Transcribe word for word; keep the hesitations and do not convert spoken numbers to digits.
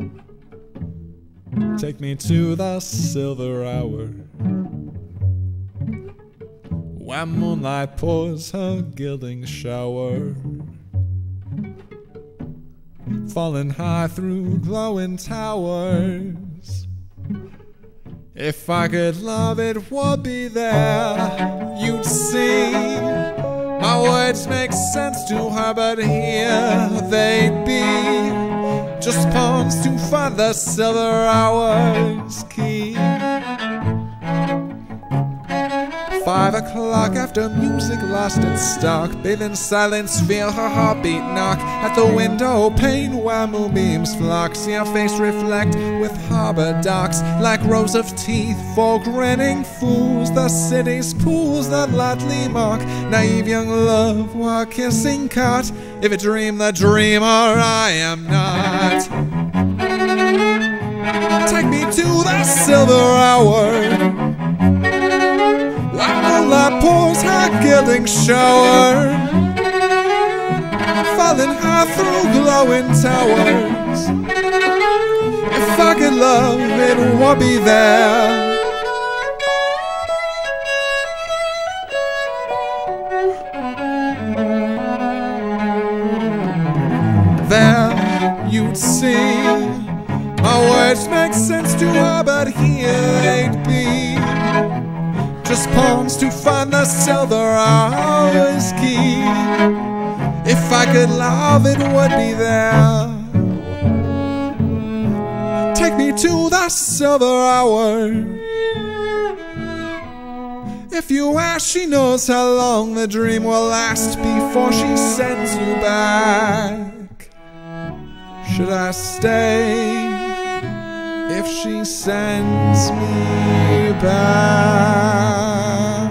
Take me to the silver hour, where moonlight pours her gilding shower, falling high through glowing towers. If I could love, it would be there. You'd see my words make sense to her, but here they'd be just pawns to find the silver hour's key. Five o'clock after music lost its stock, bathe in silence, feel her heartbeat knock at the window pane where moonbeams flock. See her face reflect with harbor docks like rows of teeth for grinning fools. The city's pools that lightly mock naive young love while kissing caught. If a dream the dreamer I am not. Take me to the silver hour, moonlight pours her gilding shower, falling high through glowing towers. If I could love, it would be there. There you'd see my words make sense to her, but here they'd be just pawns to find the silver hour's key. If I could love, it would be there. Take me to the silver hour. If you ask, she knows how long the dream will last before she sends you back. Should I stay if she sends me back?